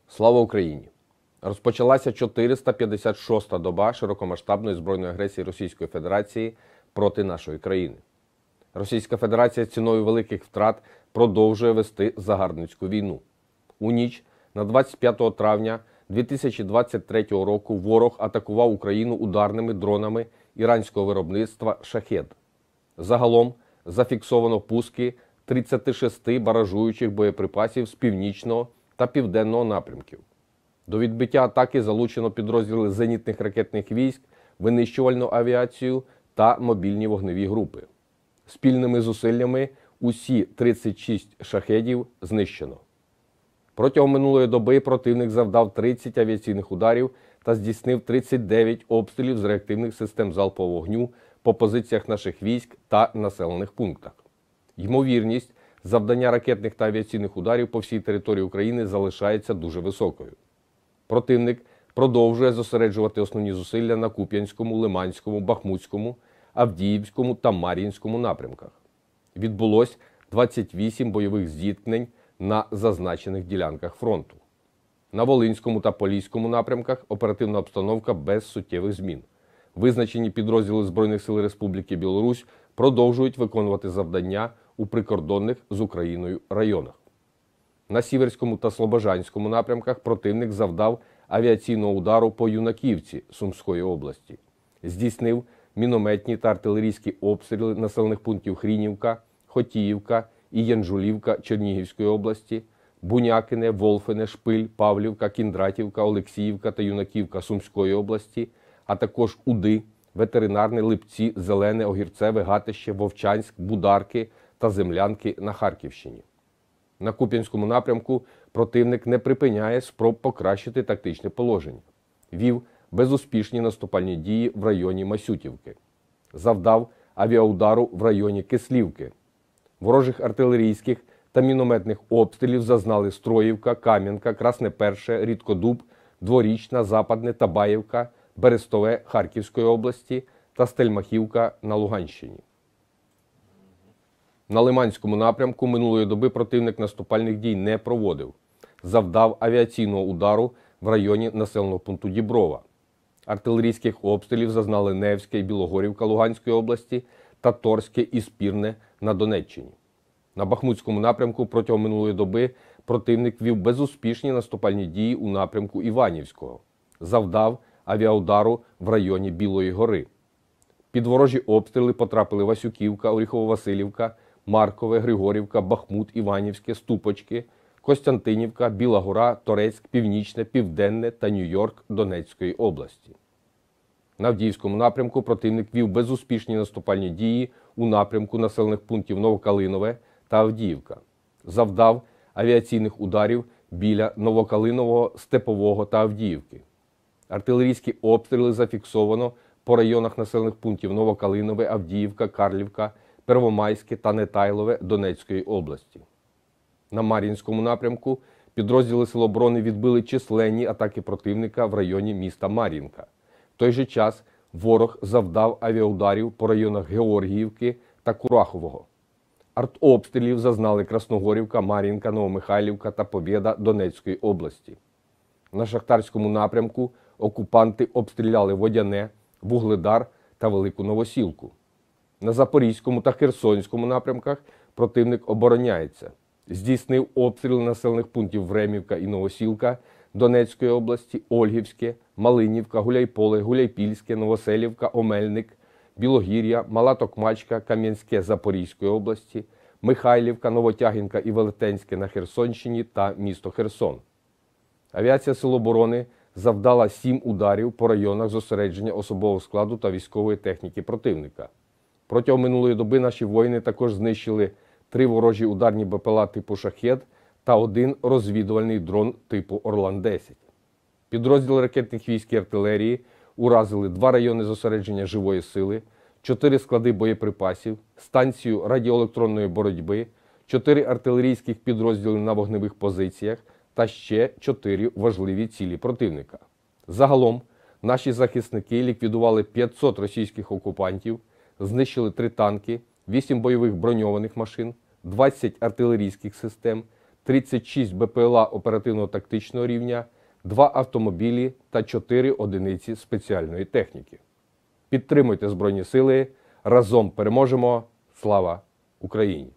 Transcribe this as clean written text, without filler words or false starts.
Слава Україні! Розпочалася 456-та доба широкомасштабної збройної агресії Російської Федерації проти нашої країни. Російська Федерація ціною великих втрат продовжує вести загарбницьку війну. У ніч на 25 травня 2023 року ворог атакував Україну ударними дронами іранського виробництва «Шахед». Загалом зафіксовано пуски 36 баражуючих боєприпасів з північного та південного напрямків. До відбиття атаки залучено підрозділи зенітних ракетних військ, винищувальну авіацію та мобільні вогневі групи. Спільними зусиллями усі 36 шахедів знищено. Протягом минулої доби противник завдав 30 авіаційних ударів та здійснив 39 обстрілів з реактивних систем залпового вогню по позиціях наших військ та населених пунктах. Ймовірність завдання ракетних та авіаційних ударів по всій території України залишається дуже високою. Противник продовжує зосереджувати основні зусилля на Куп'янському, Лиманському, Бахмутському, Авдіївському та Мар'їнському напрямках. Відбулось 28 бойових зіткнень на зазначених ділянках фронту. На Волинському та Поліському напрямках оперативна обстановка без суттєвих змін. Визначені підрозділи Збройних сил Республіки Білорусь продовжують виконувати завдання у прикордонних з Україною районах. На Сіверському та Слобожанському напрямках противник завдав авіаційного удару по Юнаківці Сумської області. Здійснив мінометні та артилерійські обстріли населених пунктів Хрінівка, Хотіївка і Янжулівка Чернігівської області, Бунякине, Волфине, Шпиль, Павлівка, Кіндратівка, Олексіївка та Юнаківка Сумської області, а також Уди, Ветеринарне, Липці, Зелене, Огірцеве, Гатище, Вовчанськ, Бударки та Землянки на Харківщині. На Куп'янському напрямку противник не припиняє спроб покращити тактичне положення. Вів безуспішні наступальні дії в районі Масютівки. Завдав авіаудару в районі Кислівки. Ворожих артилерійських та мінометних обстрілів зазнали Строївка, Кам'янка, Красне Перше, Рідкодуб, Дворічна, Западне, Табаївка, Берестове Харківської області та Стельмахівка на Луганщині. На Лиманському напрямку минулої доби противник наступальних дій не проводив. Завдав авіаційного удару в районі населеного пункту Діброва. Артилерійських обстрілів зазнали Невське і Білогорівка Луганської області та Торське і Спірне на Донеччині. На Бахмутському напрямку протягом минулої доби противник вів безуспішні наступальні дії у напрямку Іванівського. Завдав авіаудару в районі Білої гори. Під ворожі обстріли потрапили Васюківка, Оріхово-Василівка, Маркове, Григорівка, Бахмут, Іванівське, Ступочки, Костянтинівка, Біла Гора, Торецьк, Північне, Південне та Нью-Йорк Донецької області. На Авдіївському напрямку противник вів безуспішні наступальні дії у напрямку населених пунктів Новокалинове та Авдіївка. Завдав авіаційних ударів біля Новокалинового, Степового та Авдіївки. Артилерійські обстріли зафіксовано по районах населених пунктів Новокалинове, Авдіївка, Карлівка, Первомайське та Нетайлове Донецької області. На Мар'їнському напрямку підрозділи Сил оборони відбили численні атаки противника в районі міста Мар'їнка. В той же час ворог завдав авіаударів по районах Георгіївки та Курахового. Артобстрілів зазнали Красногорівка, Мар'їнка, Новомихайлівка та Побєда Донецької області. На Шахтарському напрямку окупанти обстріляли Водяне, Вугледар та Велику Новосілку. На Запорізькому та Херсонському напрямках противник обороняється. Здійснив обстріли населених пунктів Времівка і Новосілка Донецької області, Ольгівське, Малинівка, Гуляйполе, Гуляйпільське, Новоселівка, Омельник, Білогір'я, Мала Токмачка, Кам'янське Запорізької області, Михайлівка, Новотягінка і Велетенське на Херсонщині та місто Херсон. Авіація Сил оборони завдала 7 ударів по районах зосередження особового складу та військової техніки противника. Протягом минулої доби наші воїни також знищили 3 ворожі ударні БПЛА типу «Шахед» та 1 розвідувальний дрон типу «Орлан-10». Підрозділи ракетних військ і артилерії уразили 2 райони зосередження живої сили, 4 склади боєприпасів, станцію радіоелектронної боротьби, 4 артилерійських підрозділи на вогневих позиціях та ще 4 важливі цілі противника. Загалом наші захисники ліквідували 500 російських окупантів, знищили 3 танки, 8 бойових броньованих машин, 20 артилерійських систем, 36 БПЛА оперативно-тактичного рівня, 2 автомобілі та 4 одиниці спеціальної техніки. Підтримуйте Збройні Сили. Разом переможемо. Слава Україні!